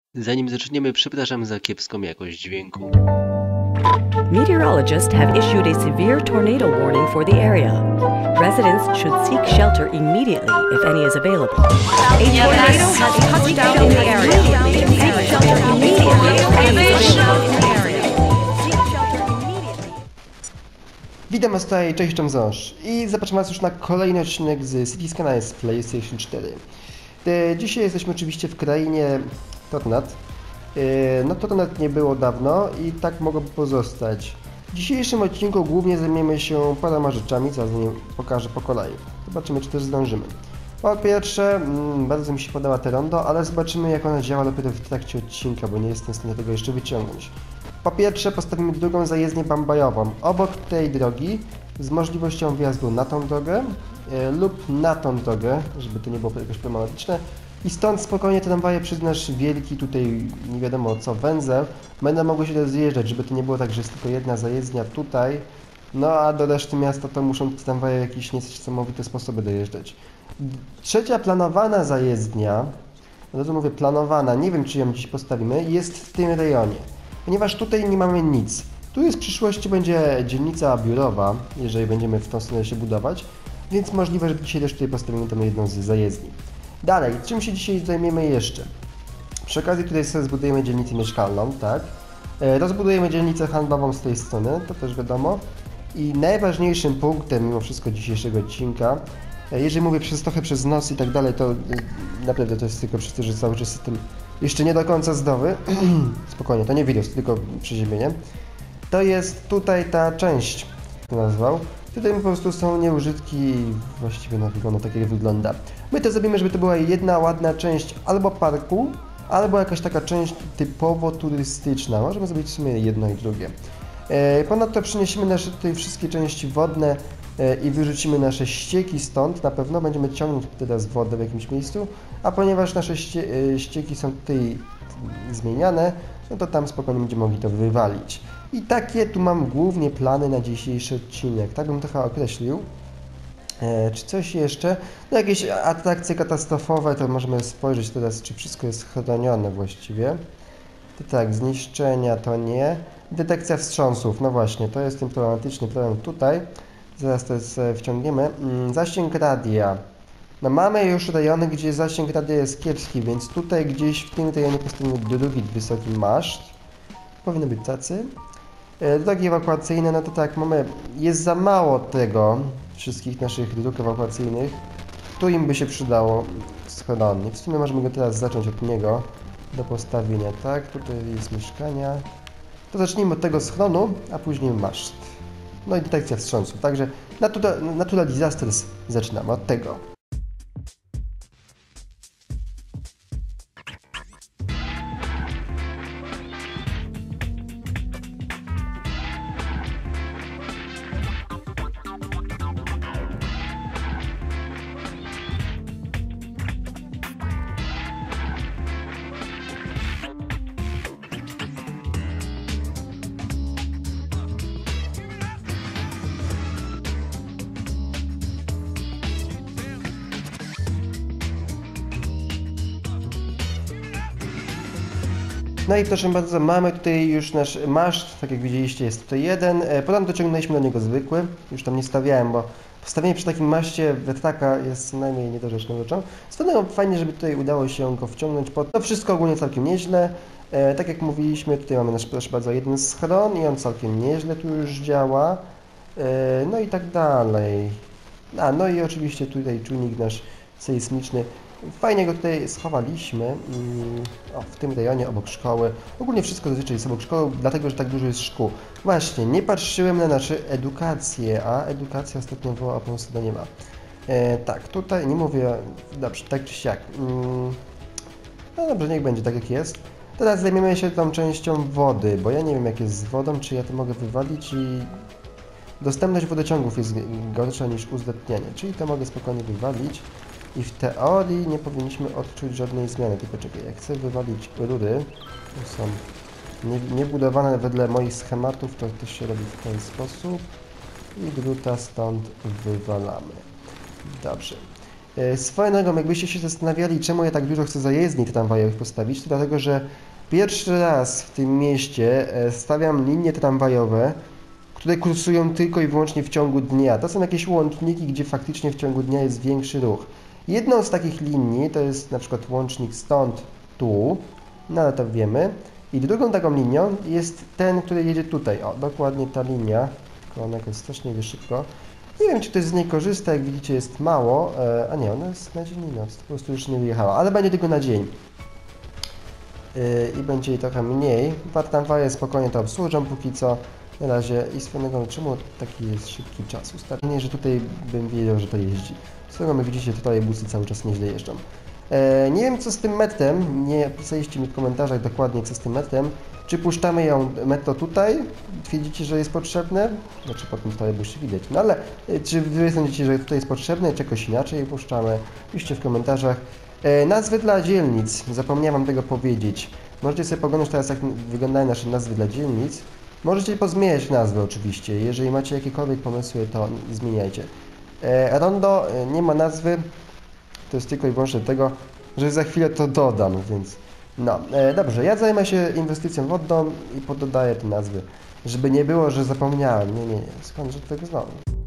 Zanim zaczniemy, przepraszam za kiepską jakość dźwięku. Meteorologists have issued a severe tornado warning for the area. Residents should seek shelter immediately if any is available. A tornado has touched down in the area. Seek shelter immediately if any is available in the area. Seek shelter immediately. Witam Was tutaj, cześć, Tomzosz i zapraszam Was już na kolejny odcinek z City Skylines z PlayStation 4. Dzisiaj jesteśmy oczywiście w krainie Tornad. No Tornad nie było dawno i tak mogłoby pozostać. W dzisiejszym odcinku głównie zajmiemy się paroma rzeczami, zaraz pokażę po kolei. Zobaczymy, czy też zdążymy. Po pierwsze, bardzo mi się podoba te rondo, ale zobaczymy, jak ona działa dopiero w trakcie odcinka, bo nie jestem w stanie tego jeszcze wyciągnąć. Po pierwsze, postawimy drugą zajezdnię bambajową obok tej drogi z możliwością wjazdu na tą drogę lub na tą drogę, żeby to nie było jakoś problematyczne. I stąd spokojnie tramwaje przez nasz wielki tutaj, nie wiadomo co, węzeł będą mogły się rozjeżdżać, żeby to nie było tak, że jest tylko jedna zajezdnia tutaj, no a do reszty miasta to muszą tramwaje w jakieś niesamowite sposoby dojeżdżać. Trzecia planowana zajezdnia, no to mówię planowana, nie wiem czy ją dziś postawimy, jest w tym rejonie, ponieważ tutaj nie mamy nic. Tu jest w przyszłości będzie dzielnica biurowa, jeżeli będziemy w tą stronę się budować, więc możliwe, że dzisiaj też tutaj postawimy tą jedną z zajezdni. Dalej, czym się dzisiaj zajmiemy jeszcze? Przy okazji tutaj sobie zbudujemy dzielnicę mieszkalną, tak? Rozbudujemy dzielnicę handlową z tej strony, to też wiadomo. I najważniejszym punktem mimo wszystko dzisiejszego odcinka, jeżeli mówię trochę przez noc i tak dalej, to naprawdę to jest tylko przez to, że cały czas jestem jeszcze nie do końca zdrowy. Spokojnie, to nie wirus, tylko przeziębienie. To jest tutaj ta część, jak to nazwał. Tutaj po prostu są nieużytki, właściwie no wygląda tak jak wygląda. My to zrobimy, żeby to była jedna ładna część albo parku, albo jakaś taka część typowo turystyczna. Możemy zrobić w sumie jedno i drugie. Ponadto przeniesiemy nasze tutaj wszystkie części wodne i wyrzucimy nasze ścieki stąd. Na pewno będziemy ciągnąć teraz wodę w jakimś miejscu, a ponieważ nasze ścieki są tutaj zmieniane, no to tam spokojnie będziemy mogli to wywalić. I takie tu mam głównie plany na dzisiejszy odcinek. Tak bym trochę określił. Czy coś jeszcze? No jakieś atrakcje katastrofowe, to możemy spojrzeć teraz, czy wszystko jest chronione właściwie. To tak, zniszczenia to nie. Detekcja wstrząsów, no właśnie, to jest ten problematyczny problem tutaj. Zaraz to wciągniemy. Zasięg radia. No mamy już rejony, gdzie zasięg radia jest kiepski, więc tutaj gdzieś w tym rejonie postawimy drugi wysoki maszt. Powinny być tacy. Drogi ewakuacyjne, no to tak, jest za mało tego, wszystkich naszych dróg ewakuacyjnych. Tu im by się przydało schronik. W sumie możemy go teraz zacząć od niego do postawienia, tak? Tutaj jest mieszkania. To zacznijmy od tego schronu, a później maszt. No i detekcja wstrząsów, także Natural Disasters zaczynamy od tego. No i proszę bardzo, mamy tutaj już nasz maszt, tak jak widzieliście jest tutaj jeden. Potem dociągnęliśmy do niego zwykły, już tam nie stawiałem, bo postawienie przy takim maszcie wetraka jest co najmniej niedorzeczną rzeczą. Stąd fajnie, żeby tutaj udało się go wciągnąć pod. To wszystko ogólnie całkiem nieźle. Tak jak mówiliśmy, tutaj mamy nasz, proszę bardzo, jeden schron i on całkiem nieźle tu już działa. No i tak dalej. No i oczywiście tutaj czujnik nasz sejsmiczny. Fajnie go tutaj schowaliśmy w tym rejonie obok szkoły. Ogólnie wszystko zazwyczaj jest obok szkoły, dlatego że tak dużo jest szkół. Właśnie, nie patrzyłem na naszą edukację, a edukacja ostatnio była, a po prostu nie ma. Tak, tutaj nie mówię, dobrze, tak czy siak. No dobrze, niech będzie tak jak jest. Teraz zajmiemy się tą częścią wody, bo ja nie wiem jak jest z wodą, czy ja to mogę wywalić i dostępność wodociągów jest gorsza niż uzdatnianie, czyli to mogę spokojnie wywalić. I w teorii nie powinniśmy odczuć żadnej zmiany, tylko czekaj, jak chcę wywalić rury, to są niebudowane wedle moich schematów, to też się robi w ten sposób i druta stąd wywalamy. Dobrze. Swoją drogą, jakbyście się zastanawiali, czemu ja tak dużo chcę zajezdni tramwajowych postawić, to dlatego, że pierwszy raz w tym mieście stawiam linie tramwajowe, które kursują tylko i wyłącznie w ciągu dnia. To są jakieś łączniki, gdzie faktycznie w ciągu dnia jest większy ruch. Jedną z takich linii to jest na przykład łącznik stąd, tu, no ale to wiemy. I drugą taką linią jest ten, który jedzie tutaj. O, dokładnie ta linia, tylko ona jakoś strasznie wie szybko. Nie wiem, czy ktoś z niej korzysta, jak widzicie jest mało, a nie, ona jest na dzień i noc, po prostu już nie wyjechała, ale będzie tylko na dzień. I będzie jej trochę mniej. Tramwaje spokojnie to obsłużą póki co. Na razie i swoją drogą, czemu taki jest szybki czas ustawienie, że tutaj bym wiedział, że to jeździ. Swoją drogą, jak widzicie, tutaj busy cały czas nieźle jeżdżą. Nie wiem, co z tym metrem, nie pisaliście mi w komentarzach dokładnie, co z tym metrem. Czy puszczamy ją metro tutaj? Twierdzicie, że jest potrzebne? Znaczy, po tym busie widać. No ale czy wy sądzicie, że tutaj jest potrzebne, czy jakoś inaczej puszczamy? Piszcie w komentarzach. Nazwy dla dzielnic, zapomniałem wam tego powiedzieć. Możecie sobie poglądać teraz, jak wyglądają nasze nazwy dla dzielnic. Możecie pozmieniać nazwy oczywiście, jeżeli macie jakiekolwiek pomysły, to zmieniajcie. Rondo nie ma nazwy, to jest tylko i wyłącznie tego, że za chwilę to dodam, więc no. Dobrze, ja zajmę się inwestycją wodną i pododaję te nazwy, żeby nie było, że zapomniałem. Nie, skądże tego znowu?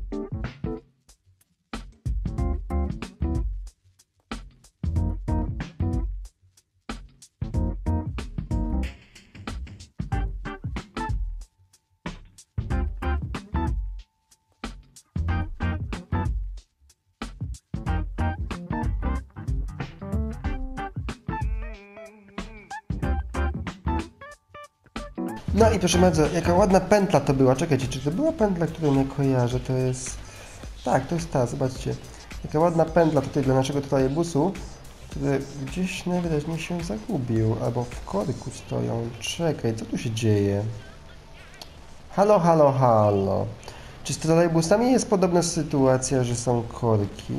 No i proszę bardzo, jaka ładna pętla to była. Czekajcie, czy to była pętla, którą nie kojarzę? To jest... Tak, to jest ta, zobaczcie. Jaka ładna pętla tutaj dla naszego trolejbusu, który gdzieś najwyraźniej się zagubił, albo w korku stoją. Czekaj, co tu się dzieje? Halo, halo, halo. Czy z trolejbusami jest podobna sytuacja, że są korki?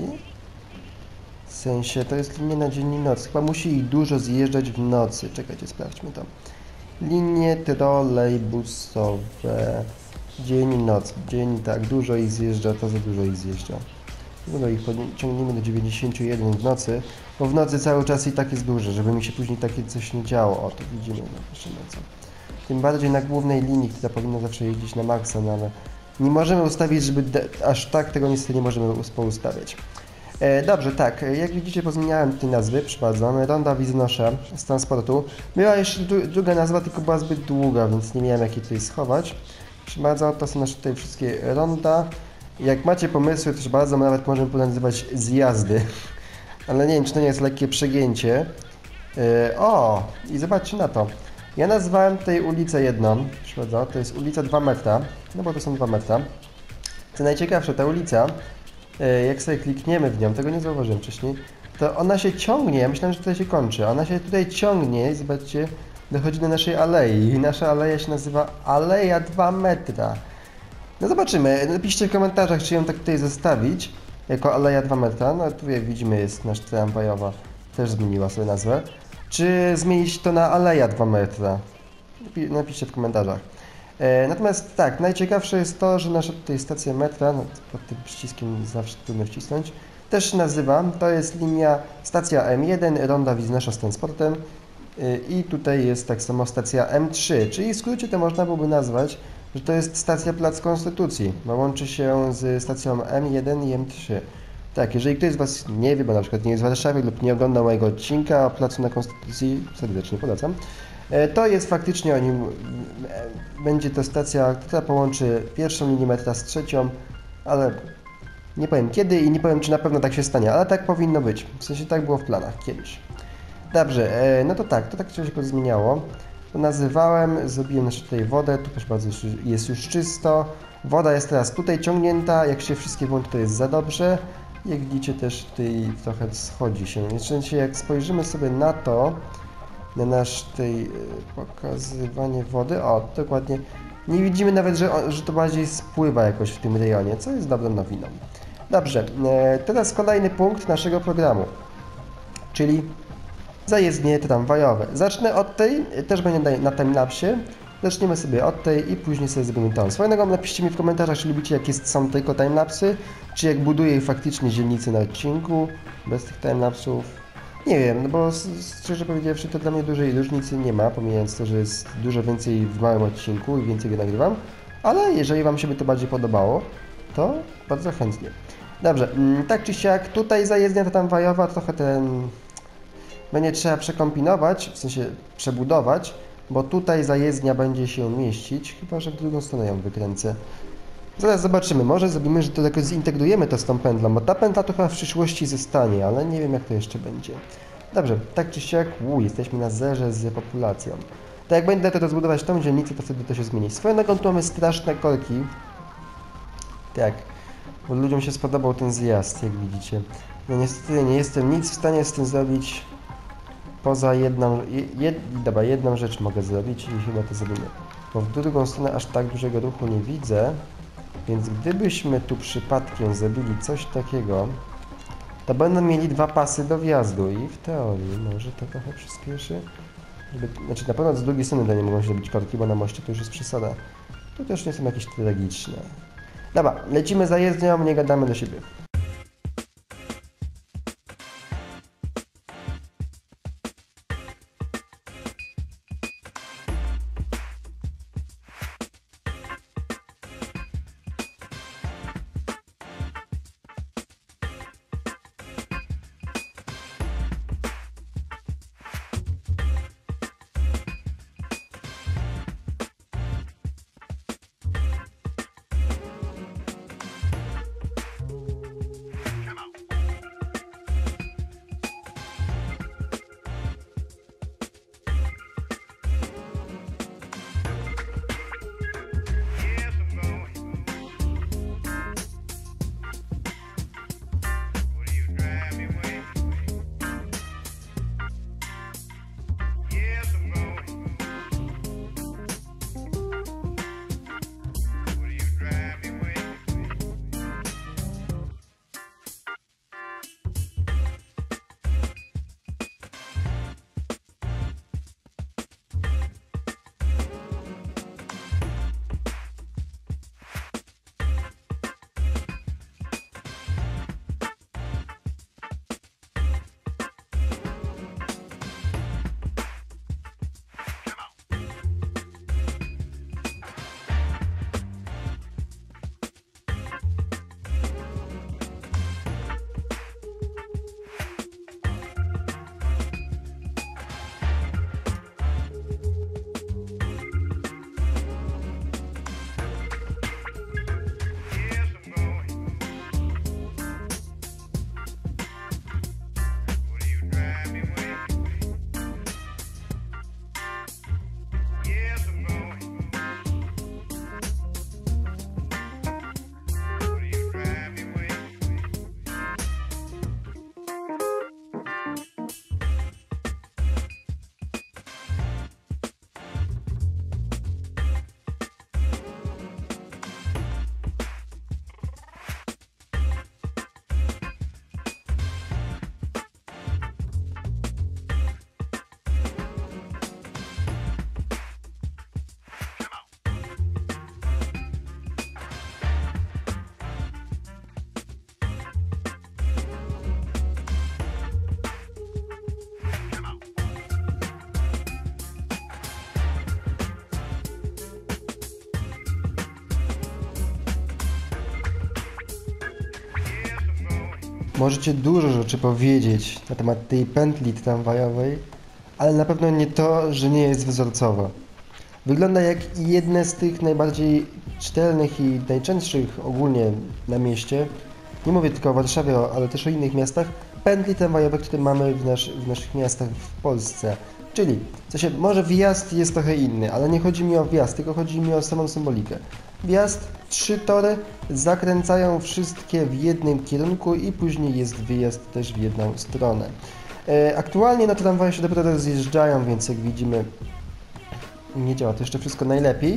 W sensie, to jest linia na dzień i noc. Chyba musi ich dużo zjeżdżać w nocy. Czekajcie, sprawdźmy to. Linie trolejbusowe. Dzień i noc. Dzień, tak, dużo ich zjeżdża, to za dużo ich zjeżdża. No ich ciągniemy do 91 w nocy, bo w nocy cały czas i tak jest duże, żeby mi się później takie coś nie działo. O, tu widzimy, no proszę bardzo. Tym bardziej na głównej linii, która powinna zawsze jeździć na maksa, no ale nie możemy ustawić, żeby aż tak tego niestety nie możemy poustawiać. Dobrze, tak, jak widzicie pozmieniałem te nazwy, przepraszam, Ronda Wiznosza z transportu. Była jeszcze druga nazwa, tylko była zbyt długa, więc nie miałem jak jej tutaj schować. Proszę bardzo, to są nasze tutaj wszystkie ronda. Jak macie pomysły, to proszę bardzo, nawet możemy nazywać zjazdy. Ale nie wiem, czy to nie jest lekkie przegięcie. O, i zobaczcie na to. Ja nazwałem tutaj ulicę jedną, proszę bardzo, to jest ulica 2 metra, no bo to są 2 metra. Co najciekawsze, ta ulica, jak sobie klikniemy w nią, tego nie zauważyłem wcześniej, to ona się ciągnie, ja myślałem, że tutaj się kończy, ona się tutaj ciągnie i zobaczcie, dochodzi do naszej alei i nasza aleja się nazywa Aleja 2 metra. No zobaczymy, napiszcie w komentarzach, czy ją tak tutaj zostawić, jako Aleja 2 metra, no tu jak widzimy jest nasz tramwajowa, też zmieniła sobie nazwę, czy zmienić to na Aleja 2 metra, napiszcie w komentarzach. Natomiast tak, najciekawsze jest to, że nasza tutaj stacja metra, no, pod tym przyciskiem zawsze trudno wcisnąć, też się nazywa, to jest linia stacja M1, Ronda Wiznosza z transportem i tutaj jest tak samo stacja M3, czyli w skrócie to można byłoby nazwać, że to jest stacja Plac Konstytucji, bo łączy się z stacją M1 i M3. Tak, jeżeli ktoś z Was nie wie, bo na przykład nie jest w Warszawie lub nie oglądał mojego odcinka o Placu na Konstytucji, serdecznie polecam, to jest faktycznie będzie to stacja, która połączy pierwszą linię metra z trzecią, ale nie powiem kiedy i nie powiem, czy na pewno tak się stanie, ale tak powinno być. W sensie tak było w planach kiedyś. Dobrze, no to tak się zmieniało. To nazywałem, zrobiłem jeszcze tutaj wodę, tu proszę bardzo jest już czysto. Woda jest teraz tutaj ciągnięta, jak się wszystkie włączy, to jest za dobrze. Jak widzicie też tutaj trochę schodzi się. Jeszcze jak spojrzymy sobie na to, na nasz tutaj pokazywanie wody, o dokładnie, nie widzimy nawet, że to bardziej spływa jakoś w tym rejonie, co jest dobrą nowiną. Dobrze, teraz kolejny punkt naszego programu, czyli zajezdnie tramwajowe. Zacznę od tej, też będzie na timelapsie, Zaczniemy sobie od tej i później sobie zrobimy tą. Swoją drogą napiszcie mi w komentarzach, czy lubicie jak są tylko timelapsy, czy jak buduję faktycznie dzielnice na odcinku, bez tych timelapsów. Nie wiem, no bo szczerze powiedziawszy to dla mnie dużej różnicy nie ma, pomijając to, że jest dużo więcej w małym odcinku i więcej go nagrywam, ale jeżeli Wam się by to bardziej podobało, to bardzo chętnie. Dobrze, tak czy siak, tutaj zajezdnia to tramwajowa, trochę będzie trzeba przekombinować, w sensie przebudować, bo tutaj zajezdnia będzie się mieścić, chyba że w drugą stronę ją wykręcę. Zaraz zobaczymy, może zrobimy, że to jakoś zintegrujemy to z tą pętlą, bo ta pętla to chyba w przyszłości zostanie, ale nie wiem jak to jeszcze będzie. Dobrze, tak czy siak, jesteśmy na zerze z populacją. Tak jak będę to rozbudować tą dzielnicę, to wtedy to się zmieni. Swoją drogą tu mamy straszne korki. Tak, bo ludziom się spodobał ten zjazd, jak widzicie. No niestety nie jestem nic w stanie z tym zrobić. Poza jedną rzecz mogę zrobić i chyba to zrobimy. Bo w drugą stronę aż tak dużego ruchu nie widzę. Więc gdybyśmy tu przypadkiem zrobili coś takiego, to będą mieli 2 pasy do wjazdu i w teorii może to trochę przyspieszy. Znaczy na pewno z drugiej strony to nie mogą się zrobić korki, bo na moście to już jest przesada. Tu też nie są jakieś tragiczne. Dobra, lecimy za jezdnią, nie gadamy do siebie. Możecie dużo rzeczy powiedzieć na temat tej pętli tramwajowej, ale na pewno nie to, że nie jest wzorcowa. Wygląda jak jedne z tych najbardziej czytelnych i najczęstszych ogólnie na mieście, nie mówię tylko o Warszawie, ale też o innych miastach, pętli tramwajowe, które mamy w naszych miastach w Polsce. Czyli, może wjazd jest trochę inny, ale nie chodzi mi o wjazd, tylko chodzi mi o samą symbolikę. Wjazd, 3 tory zakręcają wszystkie w jednym kierunku i później jest wyjazd też w jedną stronę. Aktualnie na tramwaje się dopiero rozjeżdżają, więc jak widzimy nie działa to jeszcze wszystko najlepiej.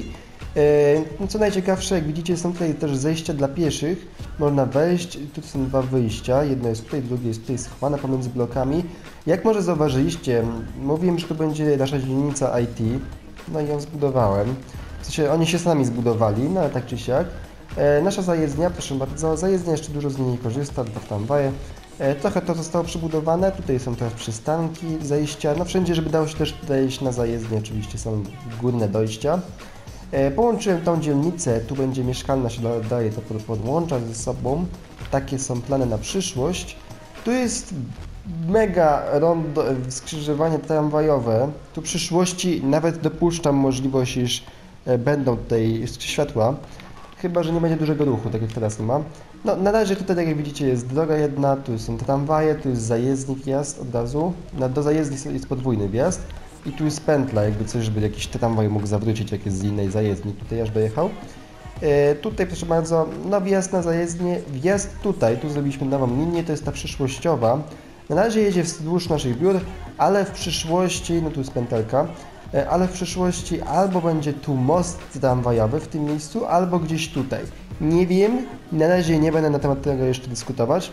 Co najciekawsze, jak widzicie, są tutaj też zejścia dla pieszych. Można wejść, tu są 2 wyjścia, jedno jest tutaj, drugie jest tutaj schowane pomiędzy blokami. Jak może zauważyliście, mówiłem, że to będzie nasza dzielnica IT. no i ją zbudowałem. W sensie oni się sami zbudowali, no ale tak czy siak. Nasza zajezdnia, proszę bardzo, zajezdnia jeszcze dużo z niej nie korzysta, dwa tramwaje. Trochę to zostało przebudowane, tutaj są teraz przystanki, zejścia, no wszędzie, żeby dało się też wejść na zajezdnię, oczywiście są górne dojścia. Połączyłem tą dzielnicę, tu będzie mieszkalna, się daje to podłączać ze sobą. Takie są plany na przyszłość. Tu jest mega rondo, skrzyżowanie tramwajowe. Tu w przyszłości nawet dopuszczam możliwość, iż będą tutaj światła. Chyba że nie będzie dużego ruchu, tak jak teraz nie ma. No, na razie tutaj, tak jak widzicie, jest droga jedna, tu są tramwaje, tu jest zajezdnik wjazd od razu. Do zajezdni jest podwójny wjazd. I tu jest pętla, jakby coś, żeby jakiś tramwaj mógł zawrócić, jak jest z innej zajezdni. Tutaj aż dojechał. Tutaj, proszę bardzo, no wjazd na zajezdnię, wjazd tutaj, tu zrobiliśmy nową linię, to jest ta przyszłościowa. Na razie jedzie wzdłuż naszych biur, ale w przyszłości, no tu jest pętelka, ale w przyszłości albo będzie tu most tramwajowy w tym miejscu, albo gdzieś tutaj. Nie wiem, na razie nie będę na temat tego jeszcze dyskutować.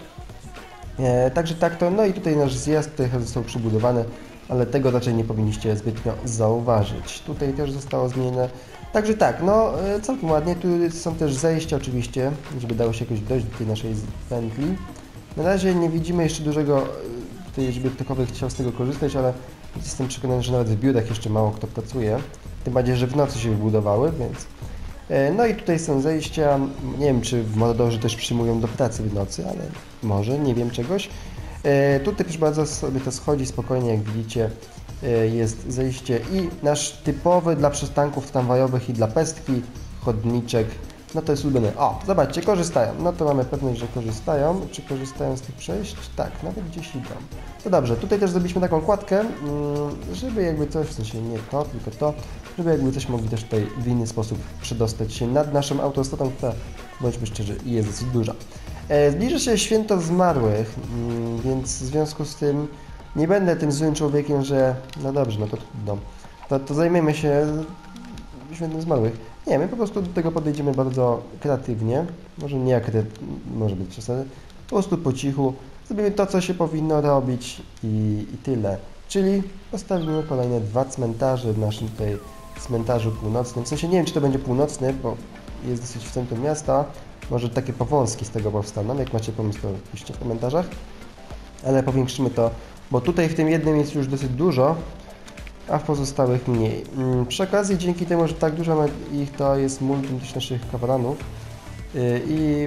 Także tak to, no i tutaj nasz zjazd tutaj został przybudowany, ale tego raczej nie powinniście zbytnio zauważyć. Tutaj też zostało zmienione. Także tak, no całkiem ładnie, tu są też zejścia oczywiście, żeby dało się jakoś dojść do tej naszej pętli. Na razie nie widzimy jeszcze dużego, tutaj, żeby ktokolwiek chciał z tego korzystać, ale jestem przekonany, że nawet w biurach jeszcze mało kto pracuje. Tym bardziej, że w nocy się wybudowały, więc... No i tutaj są zejścia, nie wiem czy w Mordorzy też przyjmują do pracy w nocy, ale może, nie wiem czegoś. Tutaj proszę bardzo sobie to schodzi spokojnie, jak widzicie, jest zejście i nasz typowy dla przystanków tramwajowych i dla pestki, chodniczek, no to jest ulubiony. O, zobaczcie, korzystają, no to mamy pewność, że korzystają. Czy korzystają z tych przejść? Tak, nawet gdzieś idą. No dobrze, tutaj też zrobiliśmy taką kładkę, żeby jakby coś, w sensie nie to, tylko to, żeby jakby coś mogli też tutaj w inny sposób przedostać się nad naszą autostradą, która, bądźmy szczerzy, jest dosyć duża. Zbliża się święto zmarłych, więc w związku z tym nie będę tym złym człowiekiem, że no dobrze, no to trudno. To zajmiemy się świętem zmarłych. Nie, my po prostu do tego podejdziemy bardzo kreatywnie, może nie jak może być czasem, po prostu po cichu, zrobimy to, co się powinno robić i tyle. Czyli postawimy kolejne 2 cmentarze w naszym tutaj cmentarzu północnym. W sensie nie wiem, czy to będzie północny, bo jest dosyć w centrum miasta. Może takie powązki z tego powstaną. Jak macie pomysł, to piszcie w komentarzach. Ale powiększymy to, bo tutaj w tym jednym jest już dosyć dużo, a w pozostałych mniej. Przy okazji, dzięki temu, że tak dużo ich to jest multum też naszych kawalanów i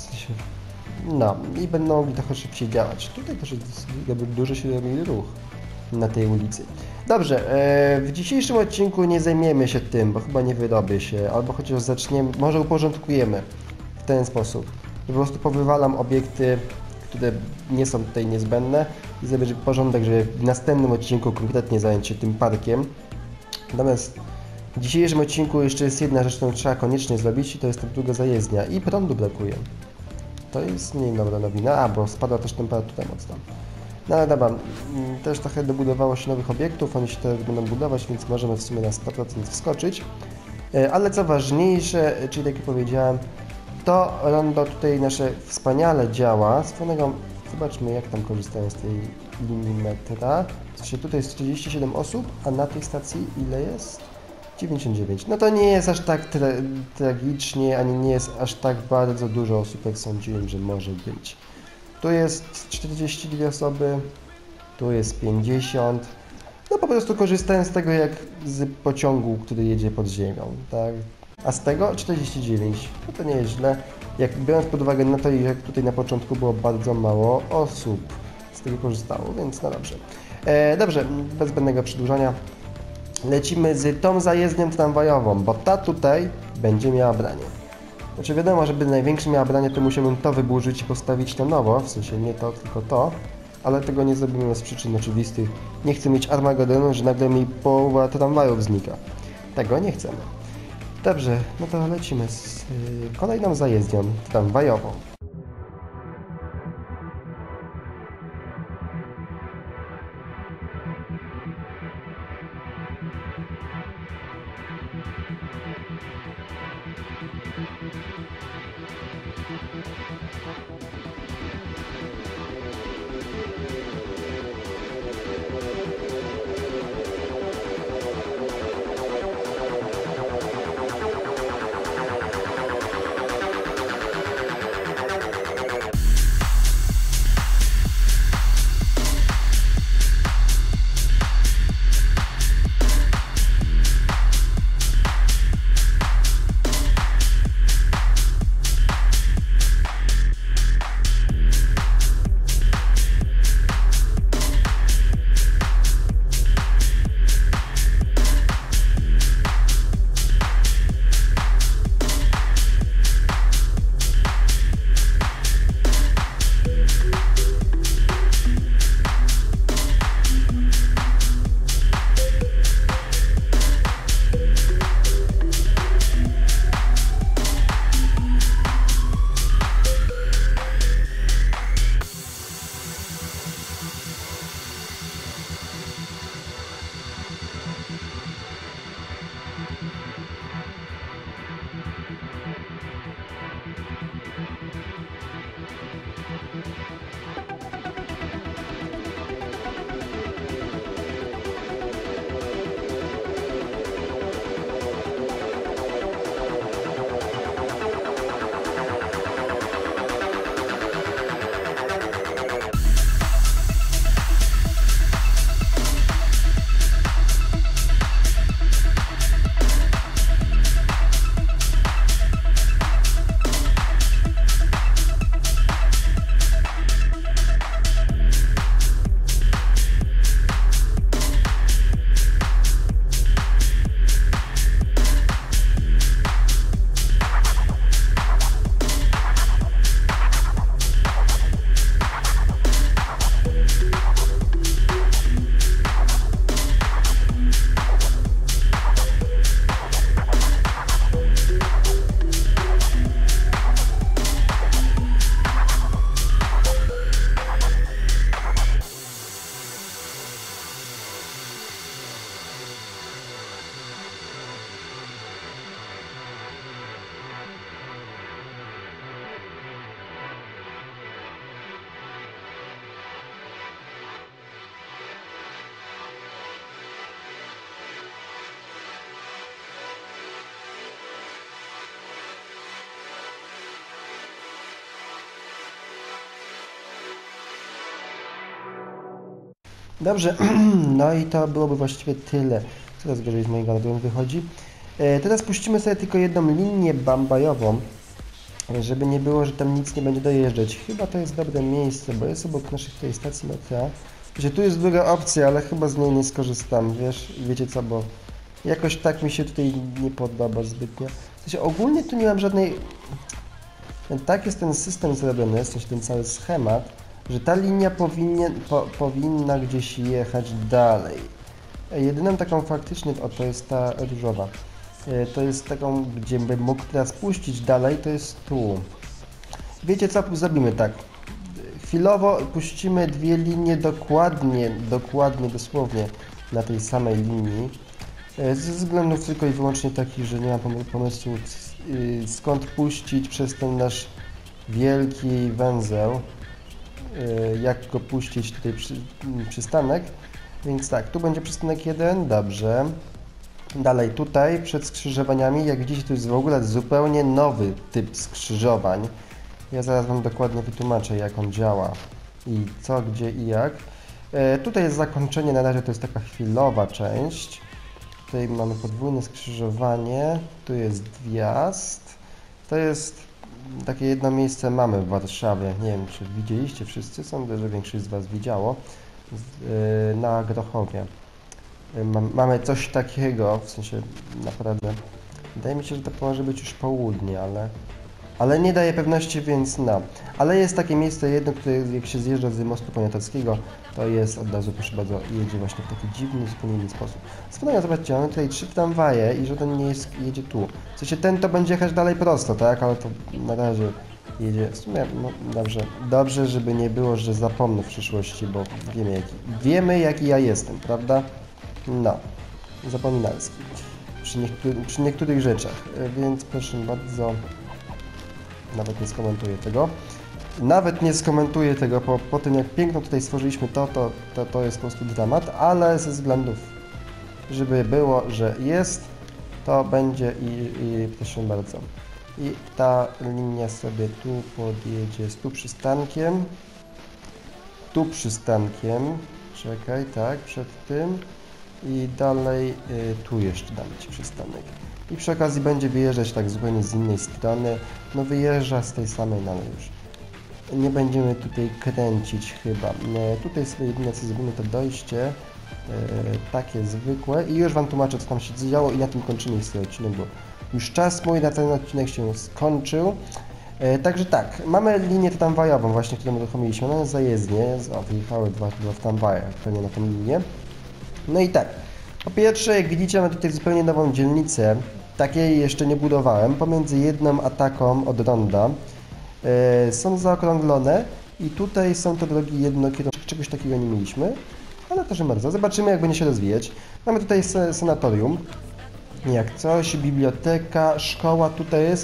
będą mogli trochę szybciej działać. Tutaj też jest jakby duży się robi ruch na tej ulicy. Dobrze, w dzisiejszym odcinku nie zajmiemy się tym, bo chyba nie wyrobię się, albo chociaż zaczniemy, może uporządkujemy w ten sposób. Po prostu powywalam obiekty, które nie są tutaj niezbędne i zrobię porządek, żeby w następnym odcinku konkretnie zająć się tym parkiem. Natomiast w dzisiejszym odcinku jeszcze jest jedna rzecz, którą trzeba koniecznie zrobić i to jest ta druga zajezdnia i prądu brakuje. To jest mniej dobra nowina, bo spadła też temperatura mocno. No ale dobra, też trochę dobudowało się nowych obiektów, oni się teraz będą budować, więc możemy w sumie na 100% wskoczyć. Ale co ważniejsze, czyli tak jak powiedziałem, to rondo tutaj nasze wspaniale działa. Swoją drogą, zobaczmy jak tam korzystają z tej linii metra. Tutaj jest 47 osób, a na tej stacji ile jest? 99. No to nie jest aż tak tragicznie, ani nie jest aż tak bardzo dużo osób, jak sądziłem, że może być. Tu jest 42 osoby, tu jest 50. No po prostu korzystałem z tego jak z pociągu, który jedzie pod ziemią, tak? A z tego 49. No to nie jest źle. Jak biorąc pod uwagę na to, jak tutaj na początku było bardzo mało osób z tego korzystało, więc no dobrze. Dobrze, bez zbędnego przedłużania. Lecimy z tą zajezdnią tramwajową, bo ta tutaj będzie miała branie. Znaczy wiadomo, żeby największe miała branie, to musiałbym to wyburzyć i postawić na nowo, w sensie nie to, tylko to, ale tego nie zrobimy z przyczyn oczywistych. Nie chcę mieć Armagedonu, że nagle mi połowa tramwajów znika. Tego nie chcemy. Dobrze, no to lecimy z kolejną zajezdnią tramwajową. Dobrze, no i to byłoby właściwie tyle. Coraz gorzej z mojego radia wychodzi. Teraz puścimy sobie tylko jedną linię bambajową, żeby nie było, że tam nic nie będzie dojeżdżać. Chyba to jest dobre miejsce, bo jest obok naszych tutaj stacji metra. Wiecie, tu jest druga opcja, ale chyba z niej nie skorzystam, wiecie co, bo jakoś tak mi się tutaj nie podoba zbytnio. W sensie, ogólnie tu nie mam żadnej... Tak jest ten system zrobiony, w sensie ten cały schemat, że ta linia powinna gdzieś jechać dalej. Jedyną taką faktycznie, to jest ta różowa. To jest taką, gdzie bym mógł teraz puścić dalej, to jest tu. Wiecie co, zrobimy tak. Chwilowo puścimy dwie linie dosłownie na tej samej linii. Ze względów tylko i wyłącznie takich, że nie mam pomysłu skąd puścić przez ten nasz wielki węzeł. Jak go puścić tutaj przystanek. Więc tak, tu będzie przystanek 1, dobrze. Dalej tutaj, przed skrzyżowaniami, jak widzicie, to jest w ogóle zupełnie nowy typ skrzyżowań. Ja zaraz Wam dokładnie wytłumaczę, jak on działa i co, gdzie i jak. Tutaj jest zakończenie, na razie to jest taka chwilowa część. Tutaj mamy podwójne skrzyżowanie, tu jest wjazd. To jest takie jedno miejsce mamy w Warszawie, nie wiem czy widzieliście wszyscy, sądzę, że większość z Was widziało, na Grochowie. Mamy coś takiego, w sensie naprawdę, wydaje mi się, że to może być już południe, ale nie daje pewności, więc no. Ale jest takie miejsce jedno, które jak się zjeżdża z mostu poniatowskiego, to jest od razu, proszę bardzo, jedzie właśnie w taki dziwny, zupełnie inny sposób. Wspaniale, zobaczcie, mamy tutaj 3 tramwaje i żaden nie jedzie tu. W sensie ten to będzie jechać dalej prosto, tak? Ale to na razie jedzie, w sumie, no dobrze, żeby nie było, że zapomnę w przyszłości, bo wiemy jaki ja jestem, prawda? No, zapominalski. Przy niektórych rzeczach, więc proszę bardzo, nawet nie skomentuję tego. Nawet nie skomentuję tego, po tym jak piękno tutaj stworzyliśmy to jest po prostu dramat, ale ze względów, żeby było, że jest, to będzie i proszę bardzo. I ta linia sobie tu podjedzie z tu przystankiem, czekaj, tak, przed tym i dalej tu jeszcze damy Ci przystanek. I przy okazji będzie wyjeżdżać tak zupełnie z innej strony, no wyjeżdża z tej samej, no ale już nie będziemy tutaj kręcić chyba. Tutaj sobie jedyne co zrobimy to dojście, takie zwykłe i już Wam tłumaczę co tam się działo i na tym kończymy swój odcinek, bo już czas mój na ten odcinek się skończył. Także tak, mamy linię tramwajową właśnie, którą uruchomiliśmy, ona jest zajezdnie, wyjechały dwa tramwaje pewnie na tą linię. No i tak, po pierwsze jak widzicie mamy tutaj zupełnie nową dzielnicę, takiej jeszcze nie budowałem, pomiędzy jedną a taką od ronda. Są zaokrąglone i tutaj są to drogi jednokierunkowe, czegoś takiego nie mieliśmy, ale proszę bardzo, zobaczymy jak będzie się rozwijać. Mamy tutaj sanatorium, jak coś, biblioteka, szkoła tutaj jest.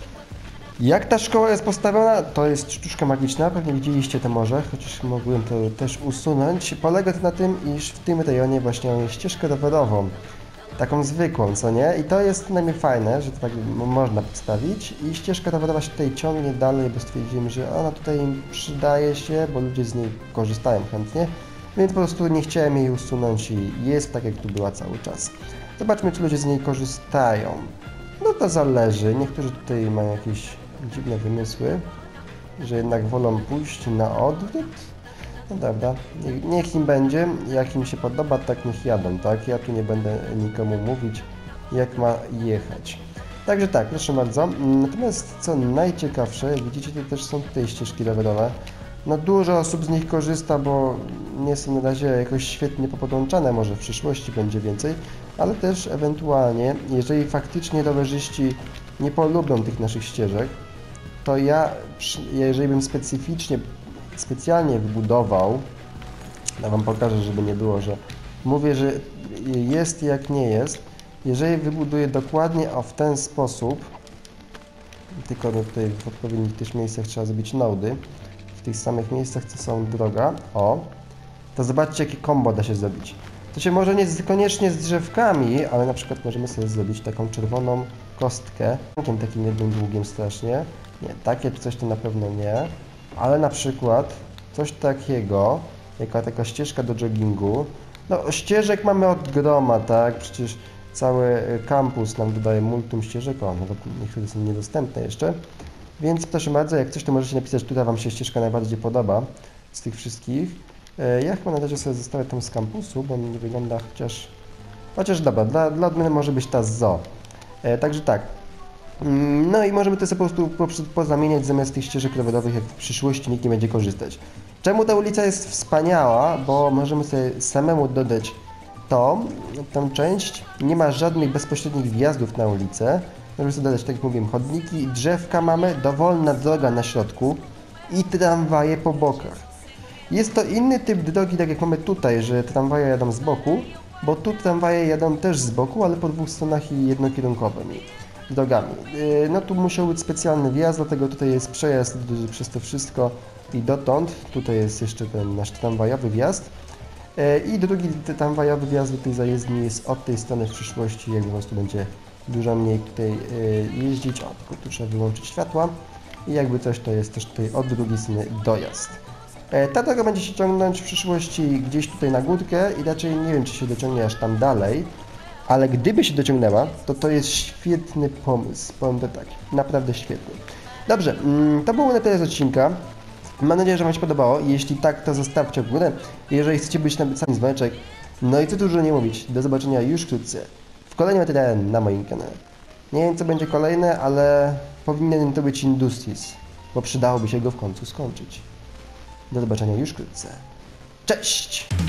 Jak ta szkoła jest postawiona, to jest sztuczka magiczna, pewnie widzieliście to może, chociaż mogłem to też usunąć. Polega to na tym, iż w tym rejonie właśnie mamy ścieżkę rowerową, taką zwykłą, co nie? I to jest najmniej fajne, że to tak można postawić i ścieżka rowerowa się tutaj ciągnie dalej, bo stwierdzimy, że ona tutaj przydaje się, bo ludzie z niej korzystają chętnie, więc po prostu nie chciałem jej usunąć i jest tak jak tu była cały czas. Zobaczmy, czy ludzie z niej korzystają. No to zależy, niektórzy tutaj mają jakieś dziwne wymysły, że jednak wolą pójść na odwrót. No dobra, niech im będzie, jak im się podoba, tak niech jadą, tak? Ja tu nie będę nikomu mówić, jak ma jechać. Także tak, proszę bardzo. Natomiast co najciekawsze, jak widzicie, to też są tutaj ścieżki rowerowe. No dużo osób z nich korzysta, bo nie są na razie jakoś świetnie popodłączane, może w przyszłości będzie więcej, ale też ewentualnie, jeżeli faktycznie rowerzyści nie polubią tych naszych ścieżek, to jeżeli bym specjalnie wybudował, ja Wam pokażę, żeby nie było, że mówię, że jest jak nie jest, jeżeli wybuduję dokładnie w ten sposób, tylko tutaj w odpowiednich też miejscach trzeba zrobić nody, w tych samych miejscach, co są droga, to zobaczcie, jakie combo da się zrobić. To się może koniecznie z drzewkami, ale na przykład możemy sobie zrobić taką czerwoną kostkę, takim jednym długiem strasznie. Nie, takie coś to na pewno nie, ale na przykład coś takiego, Jaka taka ścieżka do joggingu. No, ścieżek mamy od groma, tak? Przecież cały kampus nam dodaje multum ścieżek. O, no, niektóre są niedostępne jeszcze. Więc proszę bardzo, jak coś, to możecie napisać, która Wam się ścieżka najbardziej podoba z tych wszystkich. Ja chyba na razie sobie zostawię tą z kampusu, bo nie wygląda chociaż dobra, dla odmiany może być ta z zoo. Także tak. No i możemy to sobie po prostu pozamieniać zamiast tych ścieżek rowerowych, jak w przyszłości nikt nie będzie korzystać. Czemu ta ulica jest wspaniała? Bo możemy sobie samemu dodać tą część. Nie ma żadnych bezpośrednich wjazdów na ulicę. Możemy sobie dodać, tak jak mówiłem, chodniki, drzewka mamy, dowolna droga na środku i tramwaje po bokach. Jest to inny typ drogi, tak jak mamy tutaj, że tramwaje jadą z boku, bo tu tramwaje jadą też z boku, ale po dwóch stronach i jednokierunkowymi drogami. No tu musiał być specjalny wjazd, dlatego tutaj jest przejazd przez to wszystko i dotąd. Tutaj jest jeszcze ten nasz tramwajowy wjazd. I drugi tramwajowy wjazd do tej zajezdni jest od tej strony w przyszłości, jak po prostu będzie dużo mniej tutaj jeździć. O, tylko tu trzeba wyłączyć światła. I jakby coś, to jest też tutaj od drugiej strony dojazd. Ta droga będzie się ciągnąć w przyszłości gdzieś tutaj na górkę i raczej nie wiem, czy się dociągnie aż tam dalej, ale gdyby się dociągnęła, to jest świetny pomysł, powiem to tak, naprawdę świetny. Dobrze, to było na tyle z odcinka. Mam nadzieję, że Wam się podobało. Jeśli tak, to zostawcie w górę. Jeżeli chcecie być na sam dzwoneczek, no i co dużo nie mówić, do zobaczenia już wkrótce w kolejnym materiale na moim kanale. Nie wiem, co będzie kolejne, ale powinien to być Industries, bo przydałoby się go w końcu skończyć. Do zobaczenia już wkrótce. Cześć!